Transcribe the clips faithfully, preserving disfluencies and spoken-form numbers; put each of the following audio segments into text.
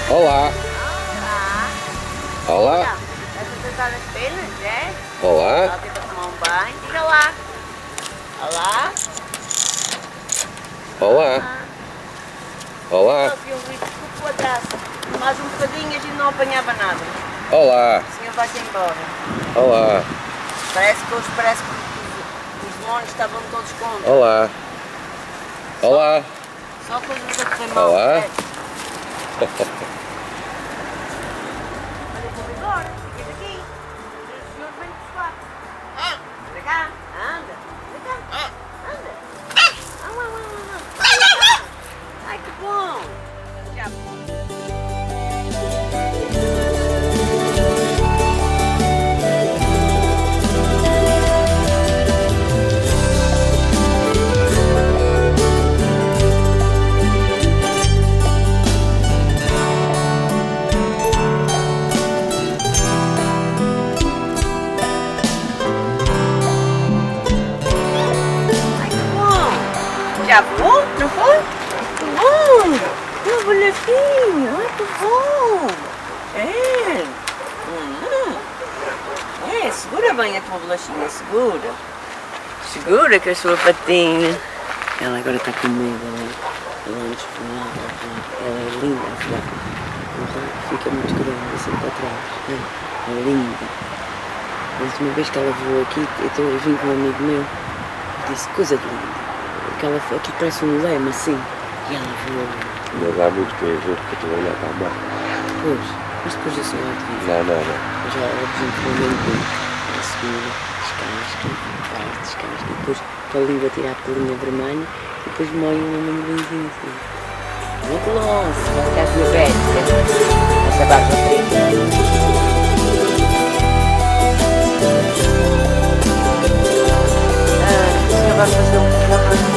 Olá. Olá. Olá. Estás a tratar as penas, é? Olá. Ela tenta tomar um banho. Diga lá. Olá. Olá. Olá. Só que eu vi desculpa o atraso. Mais um bocadinho a gente não apanhava nada. Olá. O senhor vai-se embora. Olá. Parece que hoje parece que os, os demónios estavam todos contra. Olá. Olá. Só coisas a correr mal. Olá. É. Olha, eu vou embora. Ficas aqui. O senhor vem buscar. Anda cá. Anda. Anda cá. Anda. Ah, ah, ah, ah. Ai, que bom. Já. Já voou? Não foi? Que bom! Meu bonequinho! Ai, que bom! É! Hum. É, segura bem a tua bolachinha, segura! Segura com a sua patinha! Ela agora está com medo, ela, ela antes voava, ela é linda, ela fica muito grande assim para trás, é, é linda. A última vez que ela voou aqui, eu, eu vim com um amigo meu e disse, coisa de linda. Que ela, aqui parece um lema assim, e ela voou. Mas há muito que eu que estou a olhar para a mão. Pois, mas depois eu sei lá de vir. Não, não, não. Já ela desenvolveu bem. Ela segura, descasca, faz, descasca, e depois para a língua tirar a pelinha vermelha, e depois molha um amendoinzinho assim. Muito longe, vai ficar diabética. Essa barba preta. Ah, o senhor vai fazer um pouco.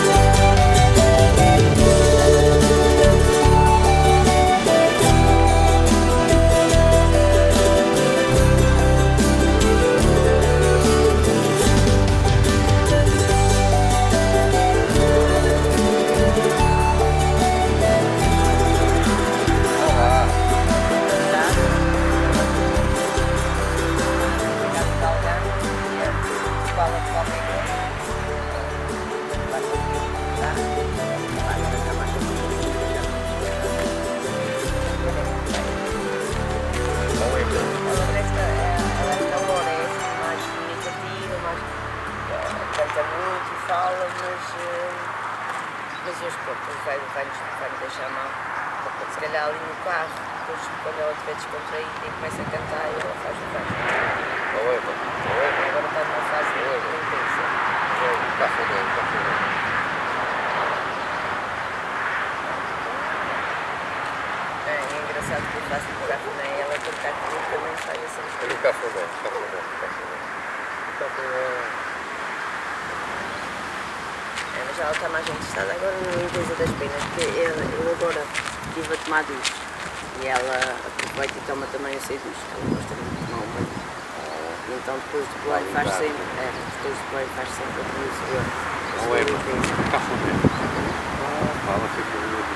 Fala, mas, mas hoje pronto, vai, vai, vai me deixar mal. Se calhar ali no carro, depois quando ela estiver descontraída e começa a cantar, ela faz o resto. Oi, oi. Agora está numa fase de limpeza. Está fodendo, está fodendo. É, é engraçado que eu faço no cafuné e ela com o cafuné também sai assim. Está fodendo, está fodendo, está fodendo. Está fodendo. Mas ela está mais interessada agora na limpeza das penas, porque eu, eu agora estive a tomar duche e ela aproveita e toma também o seu duche, ela gosta muito de tomar um banho. E então depois do banho faz sempre, é, depois do banho faz sempre a sua, a sua limpeza. Está fodendo. Fala, fica bonito.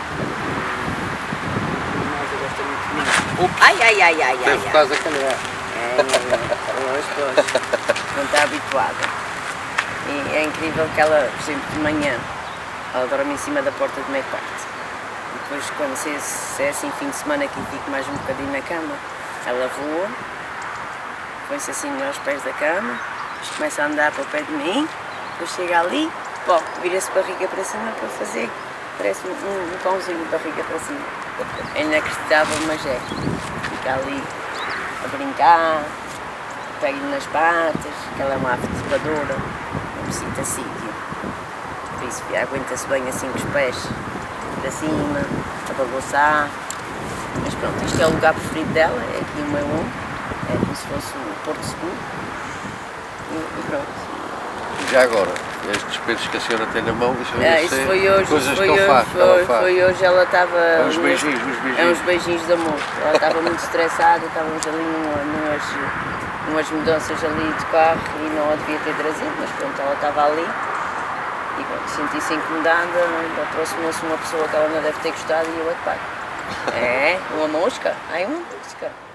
Mas eu gosto muito de mim. Ai, ai, ai, ai, ai. Teve quase a calhar. É, longe, longe. Não está habituada. E é incrível que ela, por exemplo, de manhã, ela dorme em cima da porta do meu quarto. Depois, quando se, se é assim fim de semana que fico mais um bocadinho na cama, ela voa, põe-se assim aos pés da cama, depois começa a andar para o pé de mim, depois chega ali, bom, vira-se barriga para cima para fazer, parece um, um, um pãozinho de barriga para cima. É inacreditável, mas é. Fica ali a brincar, pega-lhe nas patas, que ela é uma ave trepadora. Necessita sítio, por isso aguenta-se bem assim com os pés para cima, a balançar, mas pronto, este é o lugar preferido dela, é aqui o meu ombro, é como se fosse o Porto Seguro, e, e pronto. E já agora, estes peitos que a senhora tem na mão, isso, é, isso foi hoje, coisas isso foi que hoje, eu faço, foi, ela faz. foi hoje, ela estava... É uns beijinhos, uns beijinhos. É uns beijinhos de amor, ela estava muito estressada, estávamos ali numa, numas... umas mudanças ali de carro e não a devia ter trazido, mas pronto, ela estava ali e pronto, senti-se incomodada, aproximou-se uma pessoa que ela não deve ter gostado e eu é que pago. É, uma mosca? Aí uma mosca.